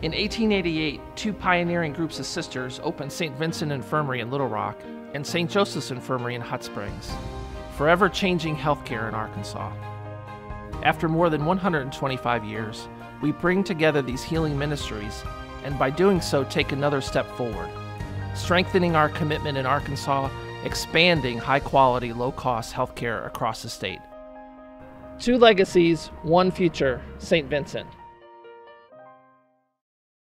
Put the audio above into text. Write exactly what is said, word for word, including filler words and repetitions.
In eighteen eighty-eight, two pioneering groups of sisters opened Saint Vincent Infirmary in Little Rock and Saint Joseph's Infirmary in Hot Springs, forever changing healthcare in Arkansas. After more than one hundred twenty-five years, we bring together these healing ministries and by doing so take another step forward, strengthening our commitment in Arkansas, expanding high-quality, low-cost healthcare across the state. Two legacies, one future, Saint Vincent.